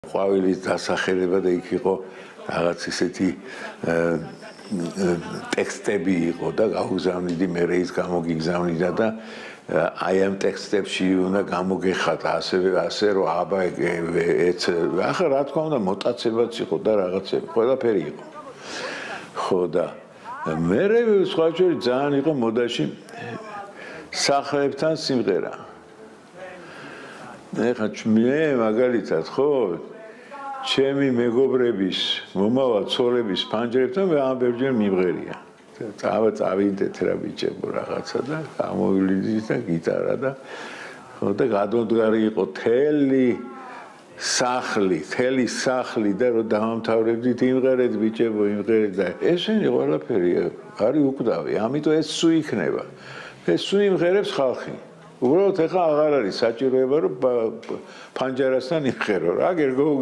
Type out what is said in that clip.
ყვავილის დასახელება და იქ იყო რაღაც ისეთი ტექსტები იყო და გაუგზავნიდი მე ის გამოგიგზავნიდა და აი ამ ტექსტებში უნდა გამოგეხატა ასე რომ აბა ეც ახლა რა თქმა უნდა მოტაცებაც იყო და რაღაცები ყველაფერი იყო ხო და მე სხვა შორის ძალიან იყო მოდაში სახლებთან სიმღერა ეხლა მე მაგალითად ხო ჩემი მეგობრების მომავალ ცოლების ფანჯრებთან მე ამბერჯერ მიმღერია წავიდეთ რა ბიჭებო რაღაცა და გამოვიდით და გიტარა და ხო და გადმოდგარი იყო თელი სახლი და რომ დავამთავრებდით იმღერეთ ბიჭებო იმღერეთ და ესენი ყველაფერი არის უკვდავი ამიტომ ეს სულ იქნება ეს სულ იმღერებს ხალხი უბრალოდ ეხლა აღარ არის საჭიროება რომ ფანჯარასთან იმღერო რა გერგო